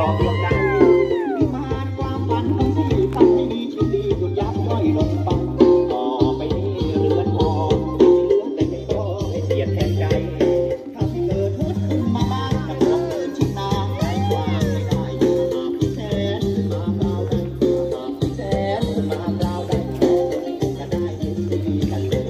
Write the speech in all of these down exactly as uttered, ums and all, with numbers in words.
อบดวงใจวิมานความฝันของพี่ฝันให้มีชีวิตหยุดยับย่อยลงไปต่อไปนี้เรือนหอเหลือแต่ไม่พอให้เสียแทนใจถ้าพี่เกิดฮึดขึ้นมาบ้างกับน้องเดินชิงนางใจกว้างไม่ได้หากพี่แสนขึ้นมาคราวใดหากพี่แสนขึ้นมาคราวใดก็ได้เห็นดีกันเลย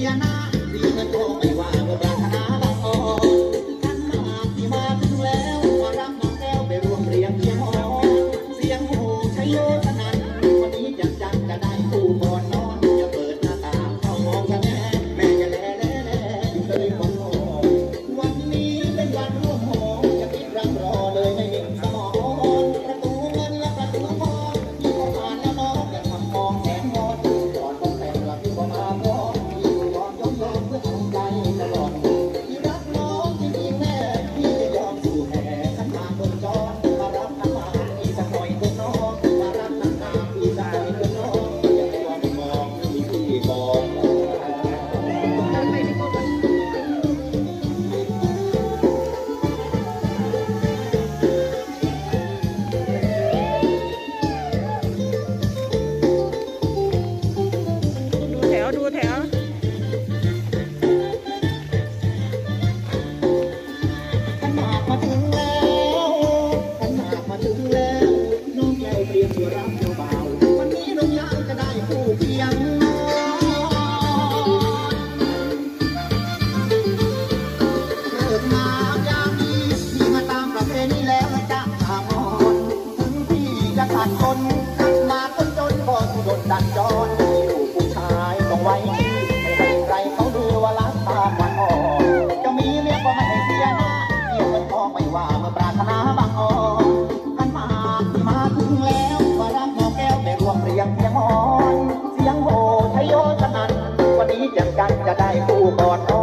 ยหน้าดีเงินทองไม่ว่าเมื่อปรารถนาบางอ่อนขันหมากที่มาถึงแล้วมารับน้องแก้วไปรวมเรียงเพียงหอเสียงโห่ชัยโยสนั่นวันนี้จังจังจะได้คู่ก่อนนอนจะเปิดหน้าต่างเข้ามองกันแม่แม่จะแลแลแลอยู่เลยมองวันนี้เป็นวันร่วมหอจะคิดรักรอเลยไม่มีสมองประตูเงินและประตูทองที่เขาผ่านแล้วน้องยังทำมองแสนงอนก่อนต้องแต่งหลับที่บ่มาพร้อมที่ยอมยอมยอมเพื่อทำใจตลอดที่รักน้องจริงๆแม่ที่จะยอมสู่แห่ขันหมากบนจอมารับขันหมากอีกสักหน่อยเถอะน้องมารับขันหมากอีกสักหน่อยเถอะน้องอย่าไปว่าไม่มองที่พี่บอกดูแถวดูแถวขันหมากมาถึงแล้วขันหมากมาถึงแล้วน้องแก้วเตรียมตัวรับเจ้าบ่าววันนี้น้องอยากจะได้คู่เคียงน้องเกิดมายามนี้พี่มาตามประเพณีแล้วนะจ๊ะตามอ่อนถึงพี่จะขาดคนมาคนจนก็สุดดดันจรมีลูกผู้ชายต้องไว้ไม่ให้ใครเขาดูว่ารักตามวันอ่อนจะมีเมียก็ไม่ให้เสียหน้าเกี่ยวเงินทองไม่ว่าเมื่อปรารถนาบางอ่อนขันหมากที่มาถึงแล้วมารับน้องแก้วไปรวมเรียงเพียงอ่อนเสียงโห่ชัยโยสนั่นวันนี้จังกันจะได้คู่ก่อน